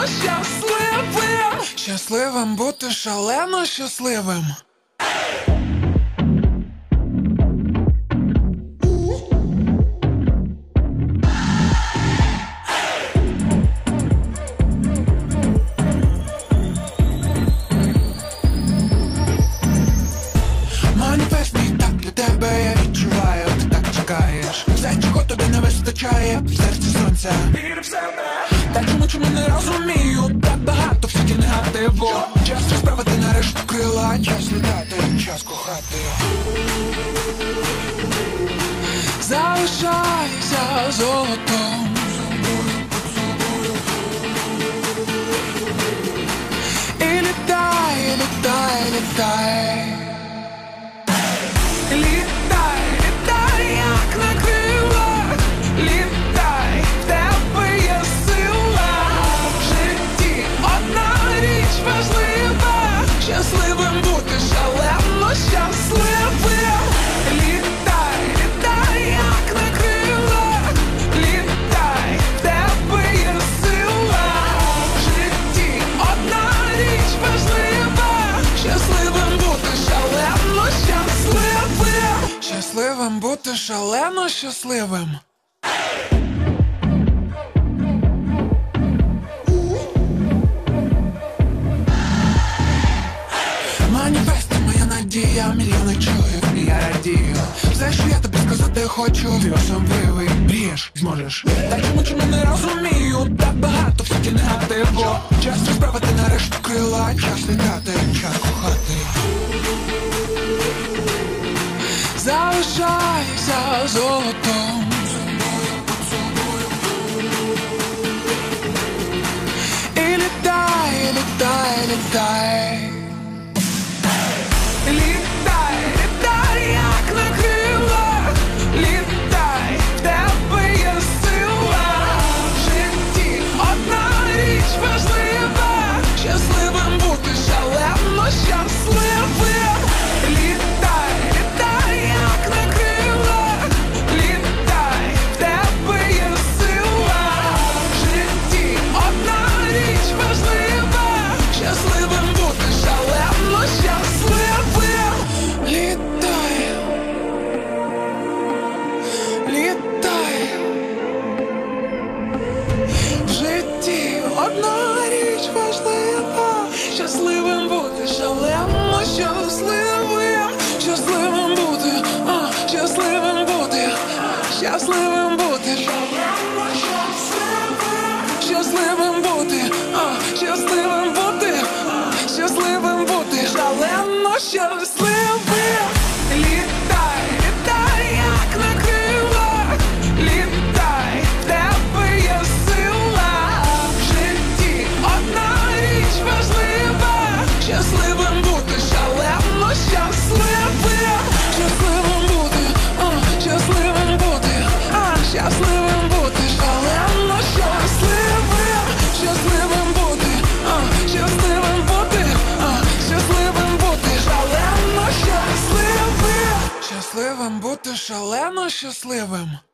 щасливим. Щасливим бути шалено щасливим. Маніфест мій так для тебе, я відчуваю, ти так чекаєш. Все, чого тобі не вистачає, в серці сонця. Віри в себе. Та чому не розумію, так багато в світі негативу. Час розправити нарешту крила, час літати, час кохати. Залишайся золотом. І літай, літай, літай. Літай, літай, як на крилах. Літай, в тебе є сила. В житті одна річ важлива. Щасливим бути шалено щасливим. Літай, літай, як на крилах. Літай, в тебе є сила. В житті одна річ важлива. Щасливим бути шалено щасливим. Щасливим бути шалено щасливим. Маніфест — моя надія, мільйони чують, і я радію. Все, що я тобі сказати хочу, ти особливий. Мрієш, зможеш. Та чому не розумію, так багато в світі негативу. Час розправити нарешту крила, час літати, час кохати. Залишайся золотом. І літай, літай, літай. Літай, літай, як на крилах. Літай, в тебе є сила. В житті одна річ важлива. Щасливим бути шалено щасливим. Літай, літай, як на крилах. Літай, в тебе є сила. В житті одна річ важлива. Щасливим бути шалено щасливим. Літай, літай. В житті одна річ важлива. Щасливим бути шалено щасливим. Щасливим бути, щасливим бути. Щасливим бути шалено щасливим. Щасливим бути, щасливим бути. Щасливим бути шалено щасливим. Літай, літай, як на крилах. Літай, в тебе є сила. В житті одна річ важлива. Щасливим бути шалено щасливим. Щасливим бути, щасливим бути. Щасливим бути шалено щасливим. Щасливим бути, щасливим бути. Щасливим бути шалено щасливим. Щасливим бути шалено щасливим.